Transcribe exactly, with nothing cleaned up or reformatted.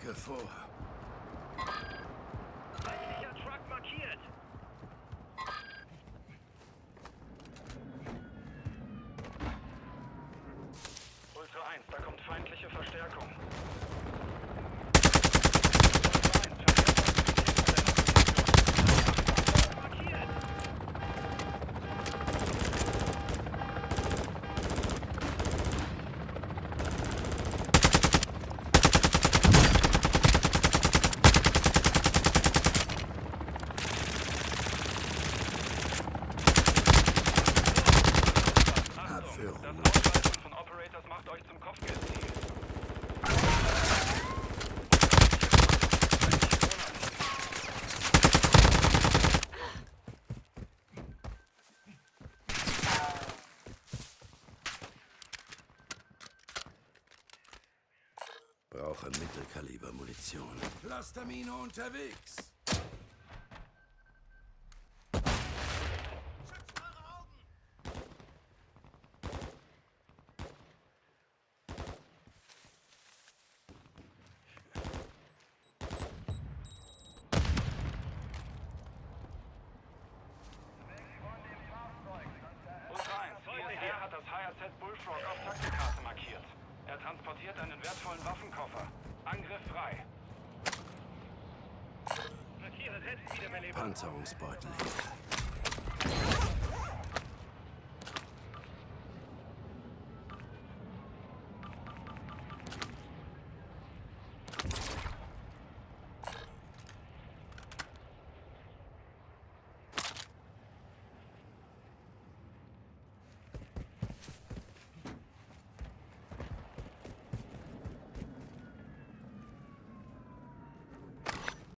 Attacke vor. Feindlicher Truck markiert. Ultra eins, da kommt feindliche Verstärkung. Brauche Mittelkaliber-Munition. Clustermine unterwegs. Er hat das H R Z Bullfrog auf Taktikkarte markiert. Er transportiert einen wertvollen Waffenkoffer. Angriff frei. Markiere selbst wieder, mein Lieber. Panzerungsbeutel.